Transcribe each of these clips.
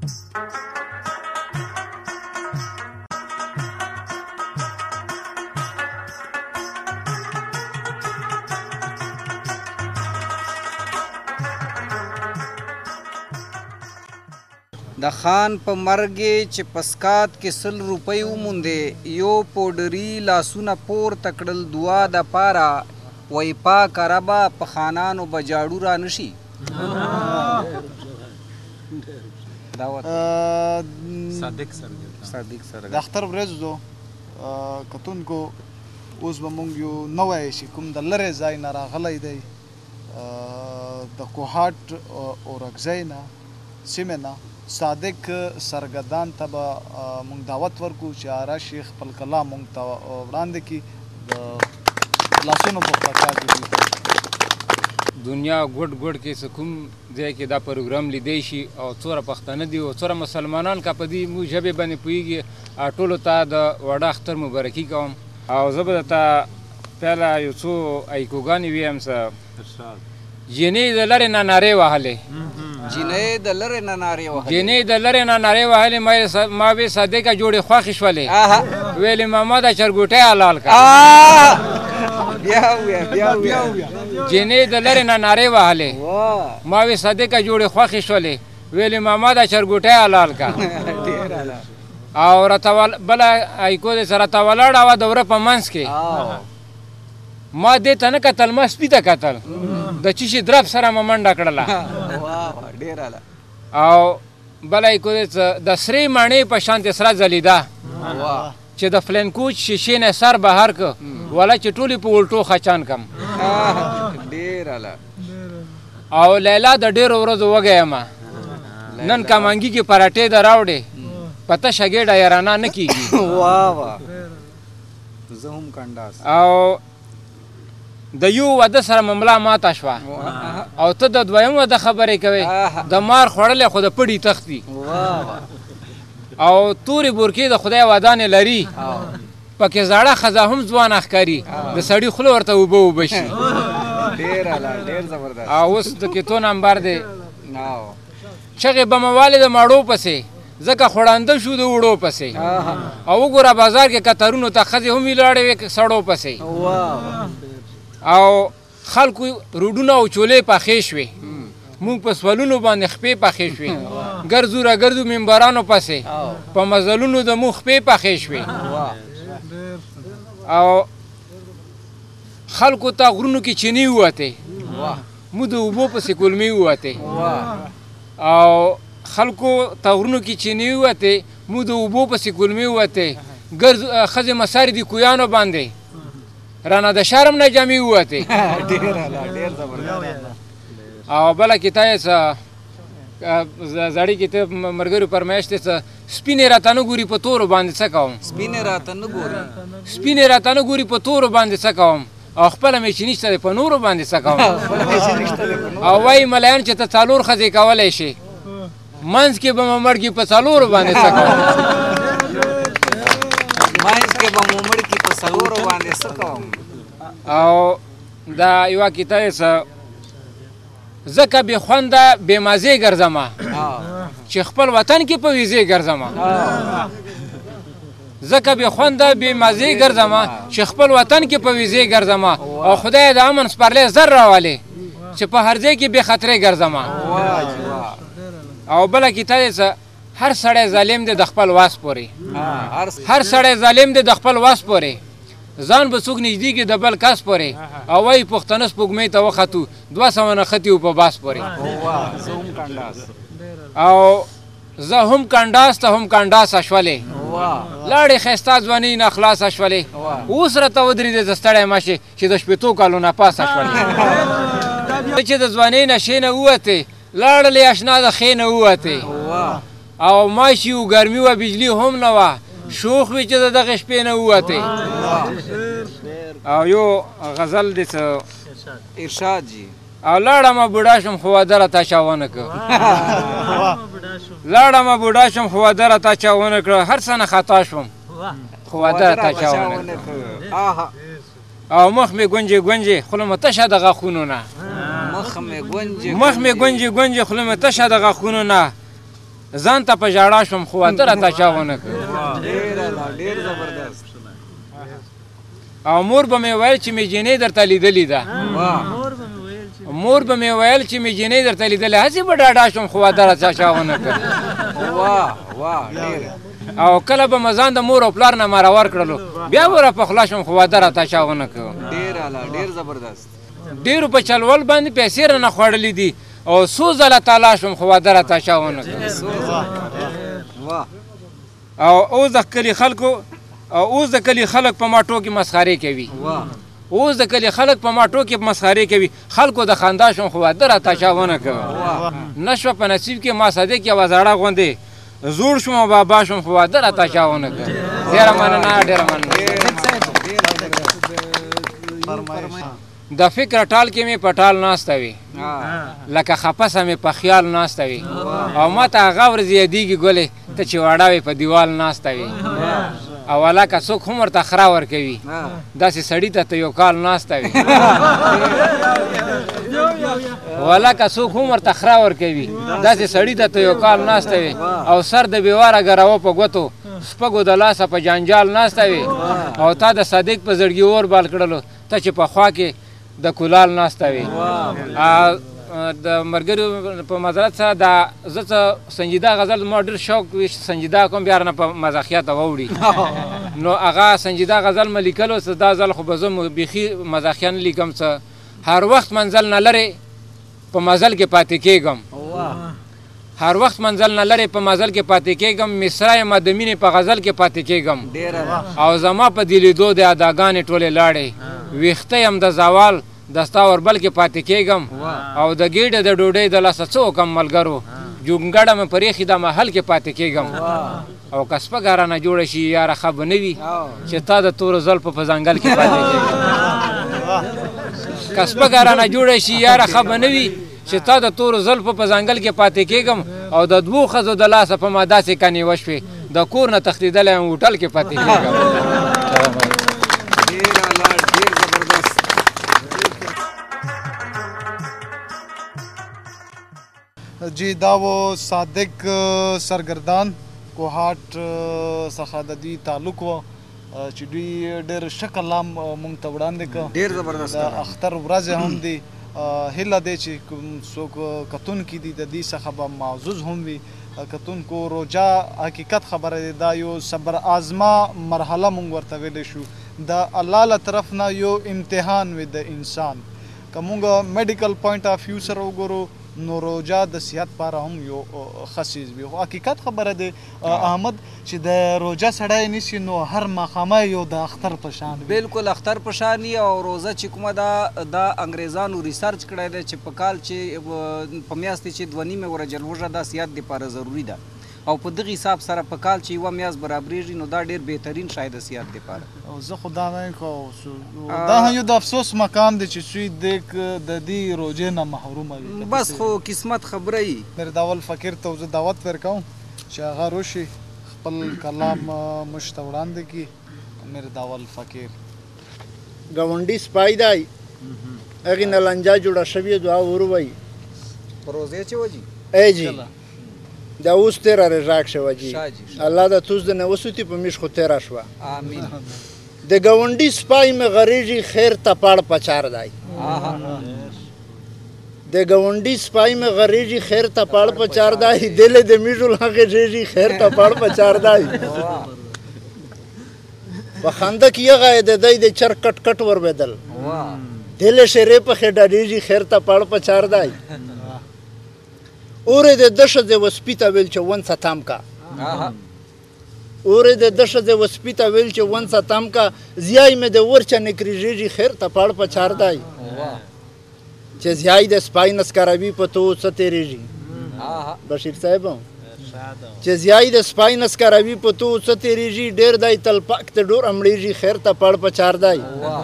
د خان په مرګ چې پسکات کې 100 روپۍ وموندې یو پوډري لاسونه پورته کړل دعا د پاره وای پاک ربه په خانانو به جاړو را نشي صادق سره د اختر ورځ دو کتونکو اوس به مونږ یو نوی چې کوم د لرې ځای نه راغلی دی د کوهاټ اورکزۍ نه سیمې نه صادق سرګردان ته به مونږ دعوت ورکو چې راشي خپل کلام مونږ ته وړاندې کړي د لاسونو په پاکه کې دنیا ګوټ ګوټ کې څه کوم ځای کې دا پروګرام لیدی شي او څوره پښتانه دي او څوره مسلمانان که په دې موږ ژبې باندې پوهېږي ټولو ته د واړه اختر مبارکي کوم او زه به درته پیله یو څو ایکوګانې ویم څه جینۍ د لرې نه نارې وهلې جینۍ د لرې نه نارې وهلې جینۍ د لرې نه نارې وهلې ما وې صادقه جوړې خوښې شولې ویلې ماما د چرګوټۍ حلال کړه بیا جینۍ د لرې نه نارې وهلې ما وې صادقه جوړې خوښې شولې ویلې ماما د چرګوټۍ حلال کړه او راته بله ایکو دې سره راته ولاړه وه د وره په منځ کې ما دې ته نه کتل ما سپي ته کتل د چیشي درب سره مې منډه کړله او بله یې کو د سرې مڼې په شانتې سره ځلیده چې د فلینکوچ شیشې نه سر بهر که ولا چې ټولې په الټو خچان کم او لیلا د ډېرو ورځو وږی یمه نن کمانګي کې پراټې د راوړې په تشه ګېډه یارانه نه کېږي او د یو واده سره مملا ماته شوه او ته د دویم واده خبرې کوې د مار خوړلی خو د پړي تختی او تورې بورکې د خدای ودانې لري پکې زاړه ښځه هم ځوانه ښکاري د سړي خوله ورته اوبه اوبه شي او اوس د کیتو نمبر دی چغې بموالې د ماړو پسې ځکه خوړانده شو د وړو پسې او وګوره بازار کې کترونو ته ښځې هم ولاړې وې سړو پسې او خلکو روډونه او چولې پخې شوې مونږ په سولونو باندې خپې پخې شوې ګرځو را ګرځو ممبرانو پسې په مزلونو د مونږ خپې پخې شوې او خلکو ته غرونو کې چینې ووتې مو د اوبو پسې کلمې ووتې او خلکو ته غرونو کې چینې ووتې مو د اوبو پسې کلمې ووتې ښځې مسارې دي کویانو باندې رانه د شرم نه جامې ووتې او بله کیته یې څه زړې کیته ملګرو فرمایش دی څه سپینې راته نه ګوري په تورو باندې څه کوم سپینې راته نه ګوري په تورو باندې څه کوم او خپله مې چې نشته دی په نورو باندې څه کوم او وایي ملیان چې ته 4 ښځې کولی شي منځ کې به مې مړ کي په 4 باندې څه کوم او دا یوه کیته یې څه ځکه بې خونده بې مزې ګرځمه چې خپل وطن کې په ویزې ګرځمه ځکه بې خونده بې مزې ګرځمه چې خپل وطن کې په ویزې ګرځمه او خدای د امن سپرلی زر راولې چې په هر ځای کې بې خطرې ګرځمه او بله کیته یې څه هر سړی ظالم دی د خپل واس پورې هر سړی ظالم دی د خپل واس پورې ځان به څوک نږدې کړي د بل کس پورې او وایي پښتانه سپوږمۍ ته وختو 200 نښتي وو په باس پورې او زه هم کنډاس ته هم کنډاسه شولې لاړې ښایسته ځوانۍ نه خلاصه شولې اوس راته ودرېدې زه ستړی مه شې چې د 80 کالو نه پاسه شولې چې د ځوانۍ نه شې نه ووتې لاړلې اشنا د خې نه ووتې او ماشي و ګرمي وه بجلي هم نه وه شوخ وي چې د دغې شپې نه ووتې او یو غزل دی څه ارشاد جي او لاړمه بوډا شم خو واده راته چا ونه کړه لاړمه بوډا شم خو واده راته چا ونه کړه هر څه نه خطا شوم خو واده راته چا ونه کړه او مخ مې ګونجې ګونجې خوله مې تشه د غاښونو نه مخ مې ګونجې ګونجې خوله مې تشه د غاښونو نه ځان ته په ژړا شوم خو واده راته چا ونه کړ ډېر زبردست او مور به مې ویل چې مې جینۍ درته لیدلې ده مور به مې ویل چې مې جینۍ درته لیدلې هسې به ډاډه شوم خو واده راته چا ونه کړ او کله به مې ځان د مور او پلار نه مرور کړلو بیا به را پخلا شوم خو واده راته چا ونه کړ ډېر زبردست ډېرو په چلول باندې پیسې رانه خوړلې دي او څو ځله تالا شوم خو واده راته چا ونه کړ او اوس د کلي خلک په ما ټوکې مسخرې کوي اوس د کلي خلک په ما ټوکې مسخرې کوي خلکو د خندا شوم خو واده راته چا ونه کړ نه شوه په نصیب کې ما صدیق یوه زړه غوندې زوړ شوم او بابا شوم خو واده راته چا ونه کړ ډېره مننه ډېره مننه د فکر ټال کې مې په ټال ناسته وي لکه خپسه مې په خیال ناسته وي او ما ته هغه ورځ یادېږي ګلې ته چې واړه وې په دیوال ناسته وي او هلکه څوک هم ورته خره ورکوي داسې سړي ته یو کال ناسته وي هلکه څوک هم ورته خره ورکوي داسې سړي ته یو کال ناسته وي او سر د بېواره ګروه په ګوتو سپږو د لاسه په جانجال ناسته وي او تا د صدیق په زړګي اور بال کړلو ته چې په خوا کې د کولال ناسته وي د ملګرو په معذرت سره دا زه څه سنجیده غزل ما ډېر شوق وي سنجیده کوم بیا رانه په مزاحیته واوړي نو هغه سنجیده غزل مې لیکلو څه دا ځل خو به زه بیخي مزاحیه نه لیکم څه هر وخت منزل نه لرې په مزل کې پاتې کېږم هر وخت منزل نه لرې په مزل کې پاتې کېږم مصره یم د مینې په غزل کې پاتې کېږم او زما په دې لیدو د اداګانې ټولې لاړې ویښته یم د زوال دستا وربل کې پاتې کېږم او د ګېډه د ډوډۍ د لاسه څه وکم ملګرو جونګړه مې پرېښي د محل کې پاتې کېږم او که سپږه رانه جوړه شي یاره ښه به نه وي چې تا د تورو زلفو په ځنګل کې پاتې کېږم که سپږه رانه جوړه شي یاره ښه به نه وي چې تا د تورو زلفو په ځنګل کې پاتې کېږم او د دوو ښځو د لاسه په ما داسې کنې وشوې د کور نه تښتېدلی یم هوټل کې پاتې کېږم جی دا و صادق سرګردان کوهاټ څخه د دې تعلق و چې دوی ډېر ښه کلام موږ ته وړاندې کړ ډېر زبردست د اختر ورځې هم دي هیله دی چې کوم څوک کتونکي دي د دې څخه به معزز هم وي کتونکو روژه حقیقت خبره دی دا یو صبر آزما مرحله موږ ورته ویلی شو د الله له طرف نه یو امتحان وي د انسان که موږ میډیکل پوینټ آف ویو سره وګورو نو روژه د صحت لپاره هم یو ښه څیز وي خو حقیقت خبره دی احمد چې د روژه سړی نیسي نو هر ماښامه یو د اختر په شان وي بالکل اختر په شان وي او روژه چې کومه ده دا انګریزانو ریسرچ کړی دی چې په کال چې په میاشتې چې 2.5 ورځې روژه دا صحت دپاره ضروري ده او په دغه حساب سره په کال چې یوه میاشت برابرېږي نو دا ډېر بهترین شاید د صحت دپاره زه خو دا نه خو دا هم یو د افسوس مقام دی چې سوی د دې روژې نه محرومه وي بس خو قسمت خبره یي مرداول فقیر ته زه دعوت ورکوم چې هغه روشي خپل کلام موږ ته وړاندې کړي مرداول فقیر ګاونډي سپی دی هغې نه لنجه جوړه شوې دعا ورووایي په روژې چې وجي ای جی دا اوس تیره رژاک شوه جی الله د توس د نه وسوتي په میش خو تیره شوه آمین د ګاونډي سپی مې غریږي خیر ته پاړ پچار دی د ګاونډي سپی مې غریږي خیر ته پاړ پچار دی دلې د میژو هغې ژېږي خیر ته پاړ پچار دی په خنده کې هغه د دی د چر کټ کټ وربېدل دلې شیرې پخې ډډېږي خیر ته پاړ پچار دی اوره د دشه د وسپیته ویل چې ونڅه تام کا اوره د دشه د وسپیته ویل چې ونڅه تام کا زیای مې د ورچه نکریږي خیر ته پاړ پچار دی چې زیای د سپای نسکاروي په تو څه تیریږي بشیر صاحب چې زیای د سپای نسکاروي په تو څه تیریږي ډېر دی تل پاک ته ډور امړېږي خیر ته پاړ پچار دی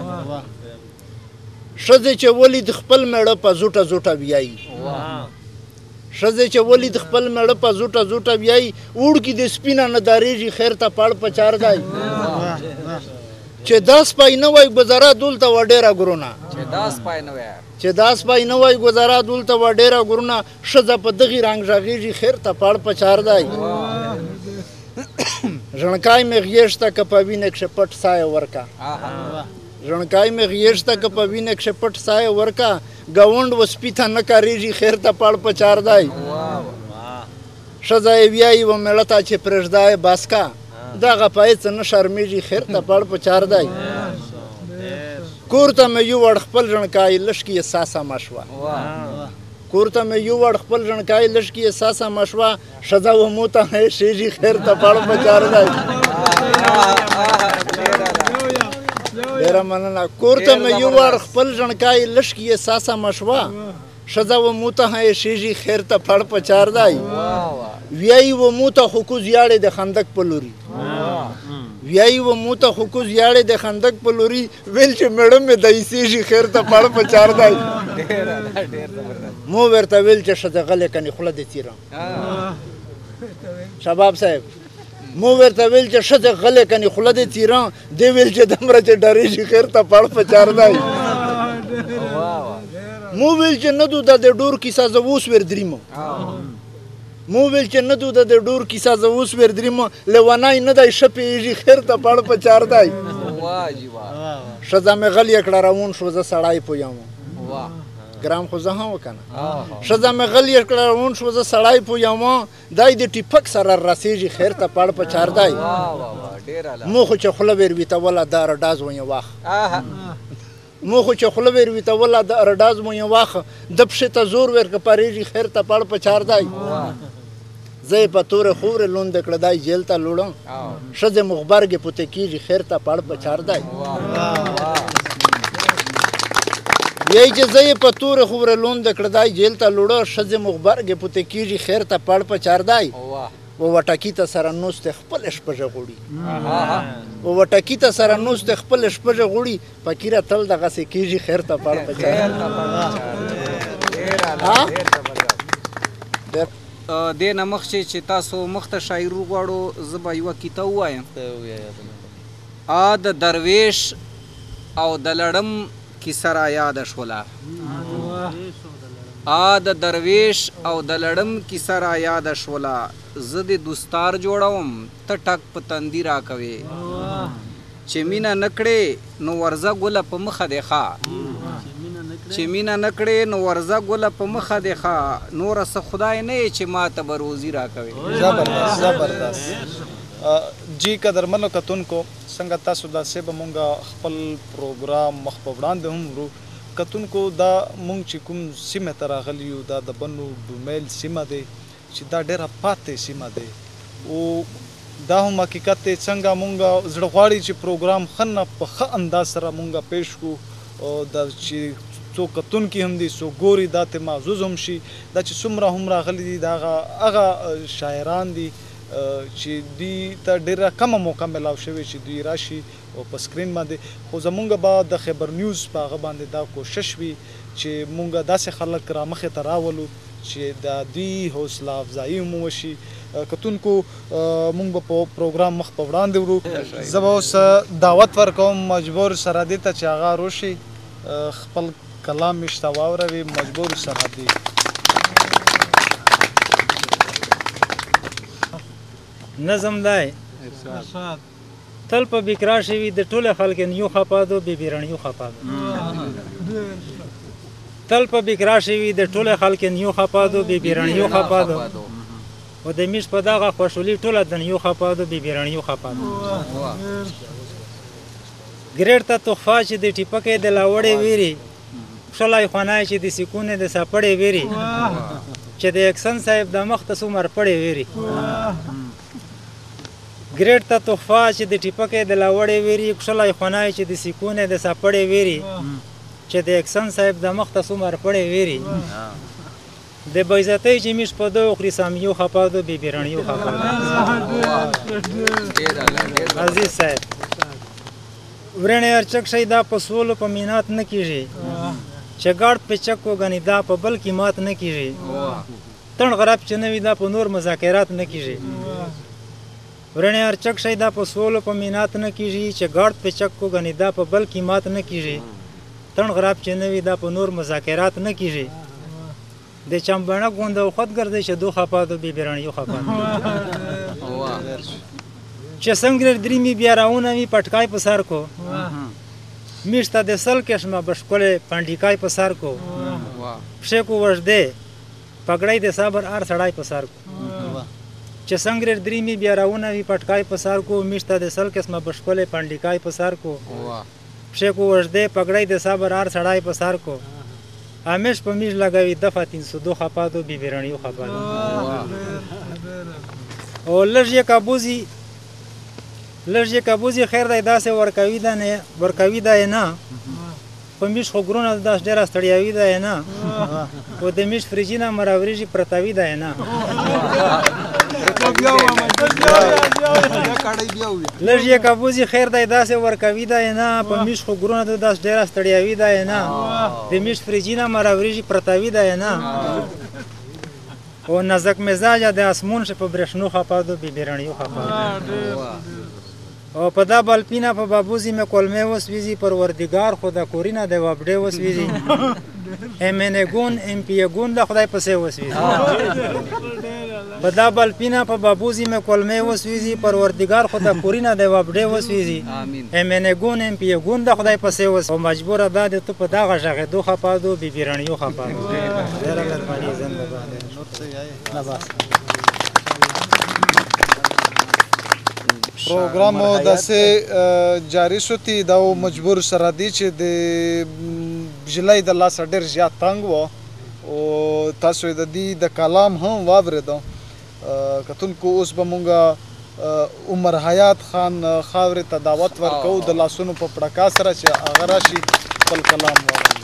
ښځې چې ولید خپل میړه په زوټه زوټه بیایي ښځې چې ولید خپل میړه په زوټه زوټه بیایي اوړکي د سپینه نه دارېږي خیر ته پاړ پچار دی چې دا سپی نه وای ګذره دلته و ډېره ګرونه چې دا سپی نه وای چې دا سپی نه وای ګذاره دلته وه ډېره ګورونه ښځه په دغې رنګ غږېږي خیر ته پړ په چار دی ژڼکای مې غېږته که په وینه کښې پټ سایه ورکه ژڼکای مې غېږته که په وینه کښې پټ سایه ورکه ګاونډ و سپي ته نه کارېږي خیر ته پړ په چار دی ښځه یې ویایي و مېړه ته چې پرېږده یې بس که دغه پای څه نه شرمېږي خیر ته پړ په چار دی کور ته مې یووړ خپل ژڼکای لږ کې یې ساسه مه شوه کور ته مې یووړ خپل ژڼکای لږ کې یې ساسه مه شوه ښځه و مو ته یې شېږي خیر ته پړ په چار دی ډېره مننه کور ته مې یووړ خپل ژڼکای لږ کې یې ساسه مه شوه ښځه و مو ته یې شېږي خیر ته پړ په چار دی ویایي و مو ته خو کوز یاړې د خندق په لوري ویایي و مو ته خو کوز یاړې د خندق په لوري ویل چې میړه مې دایسېږي خیر ته پړ په چار دی مو ورته ویل چې ښځه غلې کنې خوله دې څیرم شباب صاحب مو ورته ویل چې ښځه غلې کنې خوله دې څیرم دې ویل چې دومره چې ډارېږي خیر ته پړ په چار دی مو ویل چې نه دو د ډور کیسه زه اوس ور دریمم مو ویل چې نه دو د ډور کیسه زه اوس ور دریمم لیونی نه دی ښه پوهېږي خیر ته پړ په چار دی ښځه مې غلې کړه روان شو زه سړی پویم ګرام خو زه هم وکنه ښځه مې غلې کړه روان شو زه سړی پویم دی د ټیپک سره رسېږي خیر ته پړ په چار دی مو خو چې خوله ور ویتوله د رډاز ونې واخ مو خو چې خوله ور ویتوله د رډاز مو یې واخ د پښې ته زور ورکړه پرېږي خیر ته پړ په چار دی زه یې په تورې خورې لونده کړه دی جیل ته لوړم ښځې مو غبرګې پوته کېږي خیر ته پړ په چار دی یی چې زه یې په تورې خورې لونده کړه دی جیل ته لوړه ښځې مو غبرګې پوته کېږي خیر ته پړ په چار دی و وټکي ته سره نوستې خپل شپږه غوړي و وټکي ته سره نوستې خپل شپږه غوړي فقیره تل دغسې کېږي خیر ته پړ په چار دې نه مخکې چې تاسو مخ ته شاعري وغواړو زه به یوه کیته ووایم د درویش او د لړم کیسه را یاده شوله د درویش او د لړم کیسه را یاده شوله زه د دوستار جوړوم ته ټک په تندي راکوې چې مینه نه کړې نو ورځه ګله په مخه دې ښه چې مینه نه کړې نو ورځه ګله په مخه دې ښه نوره څه خدای نه یې چې ما ته به روزي راکوې زبردست زبردست جی قدرمنو کتونکو څنګه تاسو داسې به مونږ خپل پروګرام مخ په وړاندې هم ورو کتونکو دا مونږ چې کوم سیمې ته راغلي یو دا د بنو ډومیل سیمه دی چې دا ډېره پاتې سیمه دی او دا هم حقیقت دی څنګه مونږ زړه غواړي چې پروګرام ښه نه په ښه انداز سره مونږ پیش کړو او دا چې څو کتونکي هم دي څو ګوري دا ته محظوظ هم شي دا چې څومره هم راغلي دي دا هغه شاعران دي چې دوی ته ډېره کمه موقع میلاو شوې چې دوی راشي او په سکرین باندې خو زمونږ به د خبر نیوز په هغه باندې دا کوشش وي چې مونږ داسې خلک را مخې ته راولو چې د دوی حوصله افزایي هم وشي کتونکو مونږ به په پروګرام مخ په وړاندې وړو زه به اوس دعوت ورکوم مجبور سرحدي ته چې هغه روشي خپل کلام یې شته واوروي مجبور سرحدي نظم دی تل په بیکرا شوي د ټوله خلک نیو خپادو بې بیرڼیو خپادو تل په بیکرا شوي د ټوله خلک نیو خپادو بې بیرڼیو خپادو او د میش په دغه خوشحالي ټوله د نیو خپادو بې بیرڼیو خپادو ګریډ ته تحفه چې د ټیپکې د لاوړې ویري ښلی خوانی چې د سکون د سپړې ویري چې د اکسن صاحب د مخ ته څومره پړې ویري ګریډ ته تحفه چې د ټیپکې د لاوړې ویري ښلی خوانی چې د سکون د سپړې ویري چې د اکسن صاحب د مخ ته څومره پړې ویري د بیزتۍ چې میش په دو خوري سامیو خپادو بې بیرڼیو خپادو عزیز صاحب ورنې ارچک شي دا په سولو په مینات نه کیږي چې ګاډ په چک وګني دا په بل کې مات نه کیږي تڼ غرب چې نه وي دا په نور مذاکرات نه کیږي ورنې ارچک شي دا په سولو په مینات نه کیږي چې ګاډ په چک وګني دا په بل کې مات نه کیږي تڼ غراب چې نه وي دا په نور مذاکرات نه کیږي د چمبڼه غونډه خود ګرځي چې دو خپاتو بي بیرانیو خپاتو چې څنګه درېمي بیا راونه وي پټکای په سر کو میشته د سل کشمه بشکله پانډیکای په سر کو پښه کو ورده پګړای د صبر ار سړای په سر کو چې څنګه درېمي بیا راونه وي پټکای په سر کو میشته د سل کشمه بشکله پانډیکای په سر کو پښه کو ورده پګړای د صبر ار سړای په سر کو همیش په میش لګوي دفعه 302 خپاتو بي بیرانیو خپاتو او لږه کابوزي خیر دی داسې ورکوي دا نه په میش خو ګرونه داس ډېره ستړیاوي دی نه او د میش فریجینه مراوریږي پرتاوي دی نه لږه کابوزي خیر دی داسې ورکوي دی نه په میش خو ګرونه داس ډېره ستړیاوي دی نه د میش فریجینه مراوریږي پرتاوي دی نه او نازک مزاجه د اسمون شه په برېښنو خپاتو بي بیرانیو خپاتو او په دا بالپینا په بابوزي مې کولمې وسويزي پروردګار خدا کورینه د وابډې وسويزي امنګون ام پی ګون د خدای په سه وسويزي په دا بالپینا په بابوزي مې کولمې وسويزي پروردګار خدا کورینه د وابډې وسويزي امنګون ام پی ګون د خدای په سه وس او مجبور ده ته په دا غږه دوه خپادو بي بیرانیو خپادو ډېر لرمانی زنده باندې نه بس پروګرام داسې جاری شوتی دا مجبور سره دی چې د جولای د لاسه ډېر زیات تنګ و او تاسو د دې د کلام هم واورېدو کتونکو اوس به مونږ عمر حیات خان خاورې ته دعوت ورکوو د لاسونو په پړکا سره چې هغه راشي خپل کلام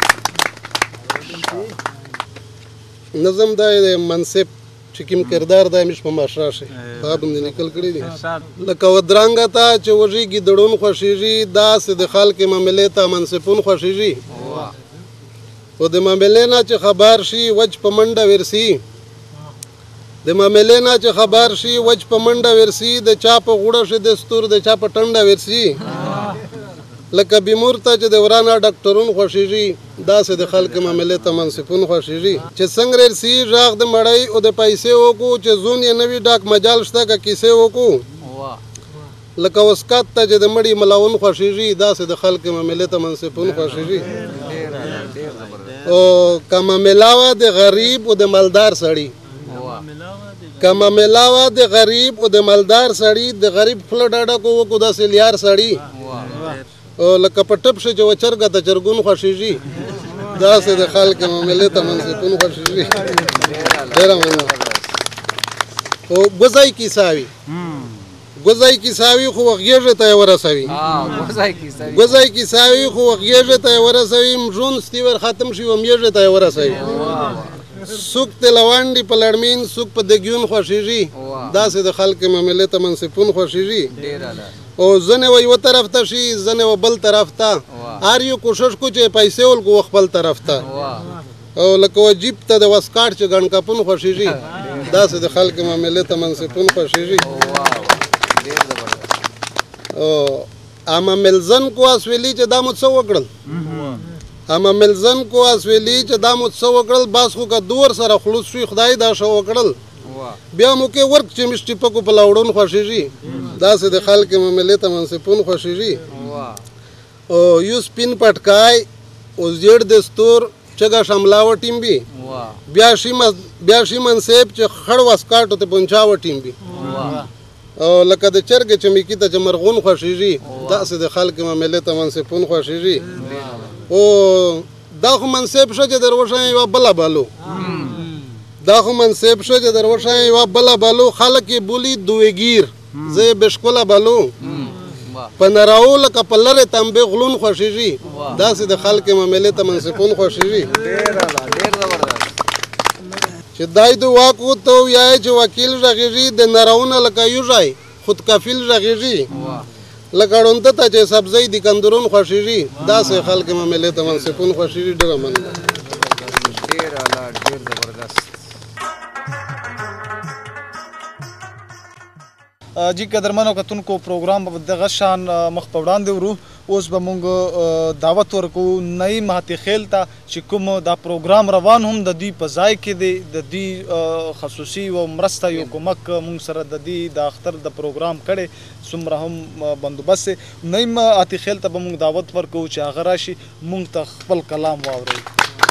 واوري نظم دا د منصب چې کوم کردار د همیش په معاشره شي په باندې نکل کړی دي لکه ودرانګه ته چې وږيږي دړون خوشيږي داسې د خلک معاملې ته منصفون خوشيږي او د معاملې نه چې خبر شي وج په منډه ورسي د معاملې نه چې خبر شي وج په منډه ورسي د چا په غوړه شي د ستور د چا په ټنډه ورسي لکه بیمور ته چې د ورانه ډاکټرون خوشيږي داسې د خلک معاملې ته منصفون خوشيږي چې څنګه رسي راغ د مړی او د پیسې وکړو چې زون یې نوی ډاک مجال شته که کیسې وکړو لکه وسکات ته چې د مړی ملاون خوشيږي داسې د خلک معاملې ته منصفون خوشيږي او کما ملاوه د غریب او د مالدار سړی کما ملاوه د غریب او د مالدار سړی د غریب خپل ډاډه کو وکړو داسې لیار سړی لکه په ټپ شي چې وچرګه د چرګون خوشيږي داسې د خلک معاملې ته منصفون خوشيږي ډېره مننه او ګوزای کیساوي خو وغېږه ته ورسوي ګوزای کیساوي خو وغېږه ته ورسوي مجون ستیور ختم شي و میږه ته ورسوي سوق ته لوانډي په لړمین سوق په دګیون خوشيږي داسې د خلک معاملې ته منصفون خوشيږي او زنه و یو طرف ته شي زنه و بل طرف ته هر یو کوشش کو چې پیسې ولګو خپل طرف ته او لکه وجیب ته د وسکاټ چې ګڼ کپون خوشيږي داسې د خلک معاملې ته منصفون خوشيږي او اما ملزن کو اسویلی چې دا مو څه وکړل اما ملزن کو اسویلی چې دا مو څه وکړل باس خو که دور سره خلوص شي خدای دا شو وکړل بیا مو کې ورک چې مشتي پکو په لاوډون خوشيږي داسې د خلک معاملې ته منصفون خوشيږي او یو سپین پټکای او زیړ دستور چګه شملاو ټیم بي بیا شي منصب چې خړ وسکاټو ته پنځاو ټیم بي او لکه د چرګ چې میکی ته مرغون خوشيږي داسې د خلک معاملې ته منصفون خوشيږي او دا خو منصب شو چې دروښه یو بل بالو دا خو منصب شو چې دروښه یو بل بالو خلک بولی دویګیر زه بشکوله بالو پنراو لکه پلره تنبه غلون خوشيږي داسې د خلک معاملې ته منصفون خوشيږي چې دای دو واکو ته یا چې وکیل رغیږي د نراونه لکه یو ځای خود کفیل رغیږي لکه ړوند ته چې سبزی د کندرون خوشيږي داسې خلک معاملې ته منصفون خوشيږي ډېر مننه ډېر اعلی ډېر زبردست جی قدرمنو کتونکو پروګرام په دغه شان مخ په وړاندې ورو اوس به مونږ دعوت ورکو نعیم هاتي خیل ته چې کوم دا پروګرام روان هم د دوی په ځای کې دی د دوی خصوصي او مرسته یو کومک مونږ سره د دې د اختر د پروګرام کړی څومره هم بندوبست دی نعیم هاتي خیل ته به مونږ دعوت ورکو چې هغه راشي مونږ ته خپل کلام واورئ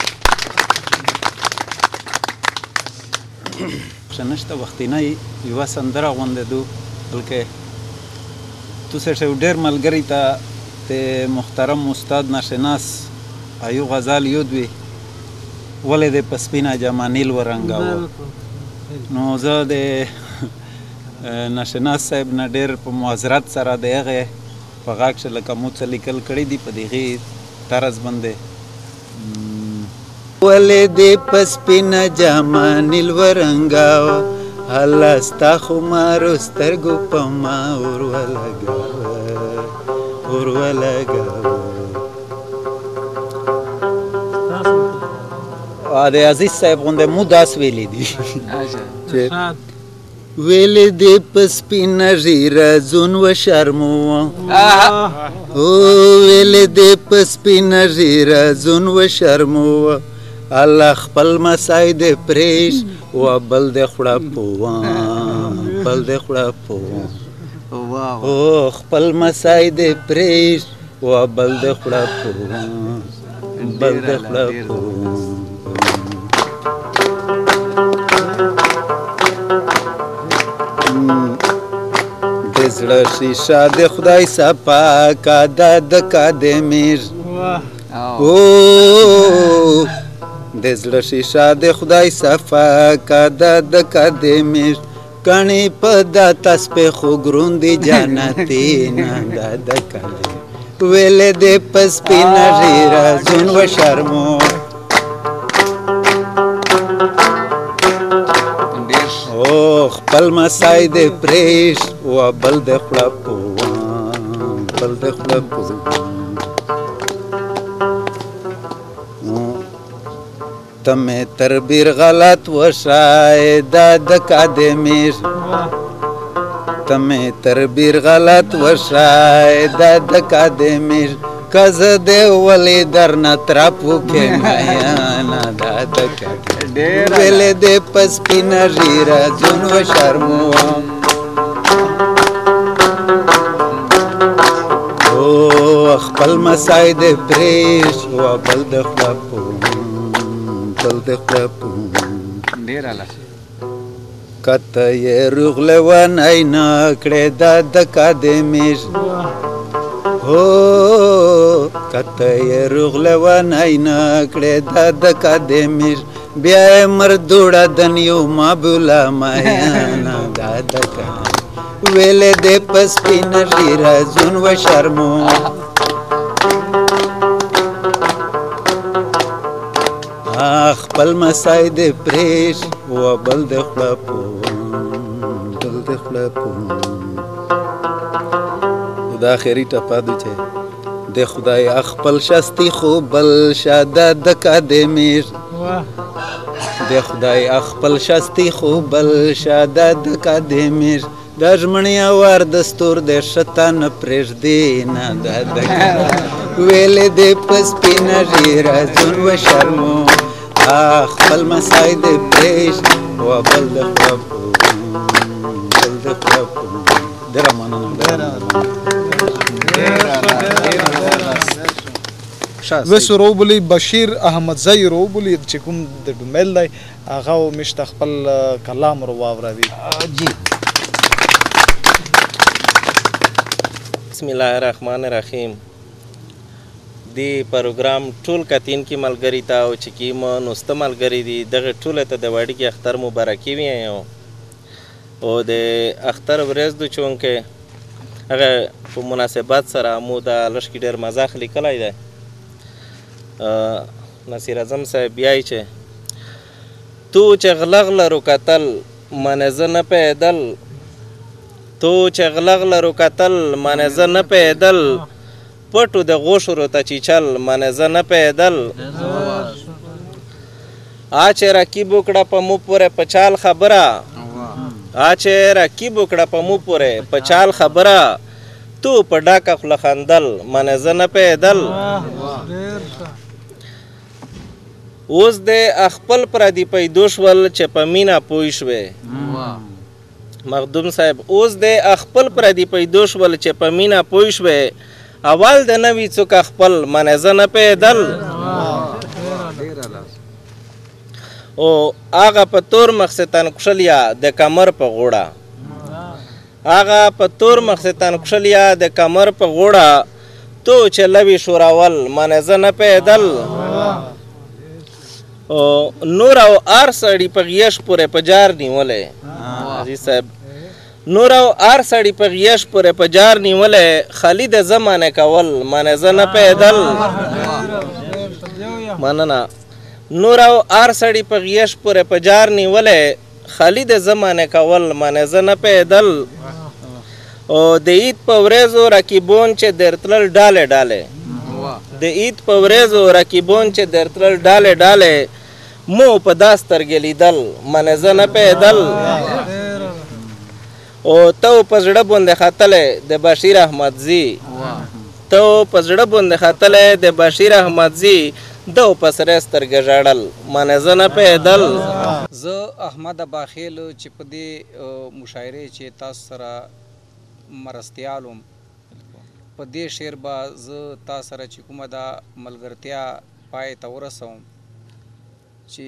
نشته وختینی یوه سندره غوندې دو بلکې تو سټ ډېر ملګري ته د محترم استاد ناشناس ایو غزال یود وي ولې د په سپینه جامه نیل ورنګاوه نو زه د ناشناس صاحب نه ډېر په معذرت سره د هغې په غاښ چې لکه مو څه لیکل کړي دي په دغې طرز باندې ولې دې په سپینه جامه نیل ورنګاوه الله ستا خمارو سترګو په ما اور ولګاوه د عزیز صاحب غوندې مو داس ویلی دي ویلې دې په سپینه ږیره ځون وشرموه ویلې دې په سپینه ږیره ځون وشرموه الله خپل مسای دې پریش و بل دې خړپوه او خپل مسای دې پریش و بل دې خړپوه د زړه شیشه د خدای صفا کا د کادمیر د زړه شیشه د خدای صفا کا د کادمیر کڼې په دا تسبیح خو ګروندې جنتې نه د کادمیر ویلې دې په سپینه ږیره ځون وشرمو خپل مسای دې پریش و بل دې خړپوه ته مې تر بیر غلط وشای دا د کادمیر ته مې تر بیر غلط وشای دا د کادمیر که زه دې ولې درنه ترپ وکې میانه دا د کادمیر ویلې دې په سپینه ږیره ځون وشرموم خپل مسای دې پریش و بل د خړپوم کته یې روغله ونای نه کړې دا د کادمیر کته یې روغله ونای نه کړې دا د کادمیر بیا یې مردوړه دنیو ما بولا میانه دا د کادمیر ویلې دې په سپینه ږیره ځون وشرمو خپل مسای دې پریش و بل دې خړپوم دا خیری ټپه ده چې د خدای خپل شستی خو بل شاده د کادمیر د خدای خپل شستی خو بل شاده د کادمیر د ژمنیا ور دستور د شیطان پرېږدي نه د ویلې دې په سپینه ږیره ځون وشرمو خپل مسای دې پریش و بل د خړپوم ډېره مننه وسو روبلی بشیر احمدزی روبلی چې کوم د ډومل دی هغه مشت خپل کلام رو واوروي جی بسم الله الرحمن الرحیم دی پروګرام ټول کتین کې ملګری تا او چې کیم نوسته ملګری دي دغه ټول ته د وړي کې اختر مبارکي وي او د اختر ورځ د چونکه هغه په مناسبت سره مو د لشکې ډېر مزاح لیکلی دی نصیر اعظم صاحب بیایي چې تو چې غلغ لرو کتل منزه نه پیدل تو چې غلغ لرو کتل منزه نه پیدل پټو د غوشرو ته چیچل منزه نه پیدل چې رکیب وکړه په مو پورې پچال خبره چې رکیب وکړه په مو پورې پچال خبره تو په ډاکه خوله خندل منې زه نه پیدل اوس دې خپل پردي پیدو شول چې په مینه پوه شوې مخدوم صاحب اوس دې خپل پردي پیدو شول چې په مینه پوه شوې اول د نوي څوک خپل منې زه نه پیدل او هغه په تور مخ سے تن کښلیا د کمر په غوړه هغه په تور مخ سے تن کښلیا د کمر په غوړه تو چې لوي شوراول منې زه نه پیدل نور او ار سړی په غیش پورې په جار نیولې عزیز صاحب نور او ار سړی په غیش پورې په جار نیولې خالی د زمانه کول منې زه نه پیدل مننه نور او ار سړی په غیش پورې په جار نیولې خالی د زمانه کول منې زه نه پیدل او د عید په ورځو رقیبون چې درتلل ډالې ډالې د عید په ورځو رقیبون چې درتلل ډالې ډالې مو په دا سترګې لیدل منې زه نه پیدل او ته په زړه باندې ختلی د بشیر احمدزي ته په زړه باندې ختلی د بشیر احمدزي دو په سرې سترګې ژړل منې زه نه پیدل زه احمد اباخیل چې په دې مشاعرې چې تاسو سره مرستیال وم په دې شعر به زه تا سره چې کومه دا ملګرتیا پای ته ورسوم چې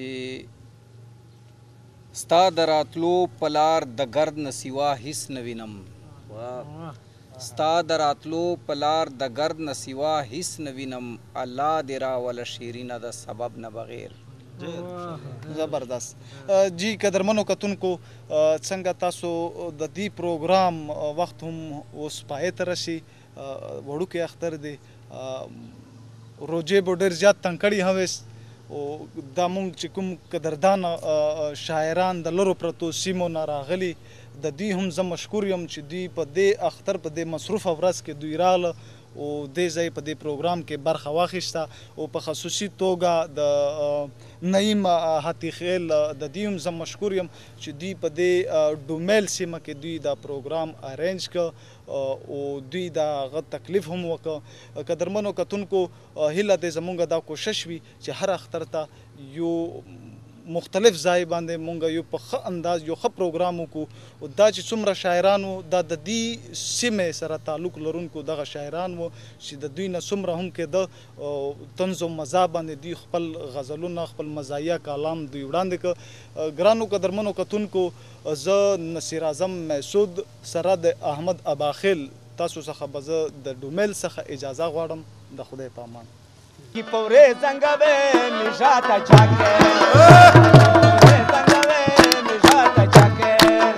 ستا د راتلو په لار د ګرد نه سوا هیڅ نه وینم ستا د راتلو په لار د ګرد نه سوا هیڅ نه وینم الله دې راوله شیرینه د سبب نه بغیر زبردست جی قدرمنو کتونکو څنګه تاسو د دې پروګرام وخت هم اوس پای ته رسي وړوکی اختر دی روجې به ډېر زیات تنګ کړي هویس او دا مونږ چې کوم قدردان شاعران د لرو پرتو سیمو نه راغلي د دوی هم زه مشکور یم چې دوی په دې اختر په دې مصروفه ورځ کې دوی راغله او دې ځای په دې پروګرام کې برخه واخیسته او په خصوصي توګه د نعیم حتی خیل د دوی هم زه مشکور یم چې دوی په دې ډومیل سیمه کې دوی دا پروګرام ارینج کړ او دوی دا هغه تکلیف هم وکړ قدرمنو کتونکو هیله دې زمونږ دا کوشش وي چې هر اختر ته یو مختلف ځای باندې مونږ یو په ښه انداز یو ښه پروګرام وکړو او دا چې څومره شاعران وو دا د دې سیمې سره تعلق لرونکو دغه شاعران وو چې د دوی نه څومره هم کېده طنز و مزاح باندې دوی خپل غزلونه خپل مزاحیه کلام دوی وړاندې کړ ګرانو قدرمنو کتونکو زه نصیر اعظم مسعود سره د احمد اباخیل تاسو څخه به زه د ډومیل څخه اجازه غواړم د خدای په امان Ki pobre zangave mi jata chake zangave mi jata chake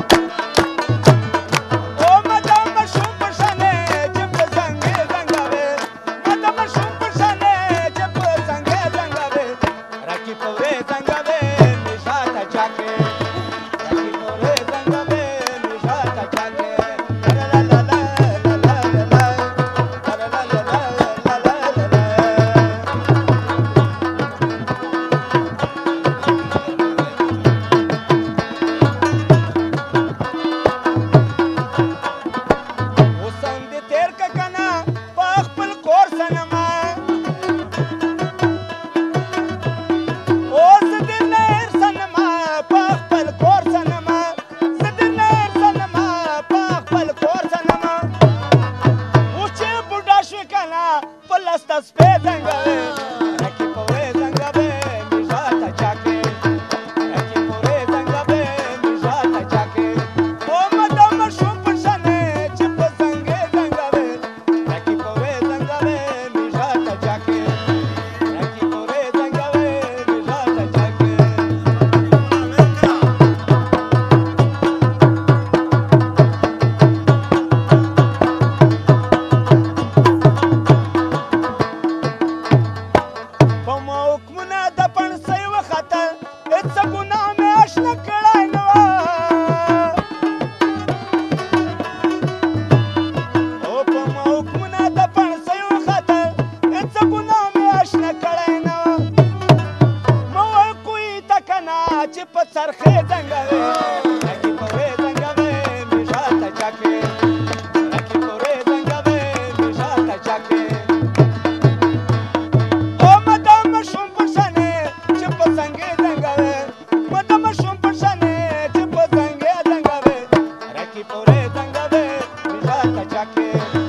o madam shum shane jab zange zangave madam shum shane jab zange zangave raki pobre zangave mi jata chake raki pobre zangave mi jata chake la la la la la la la ta chake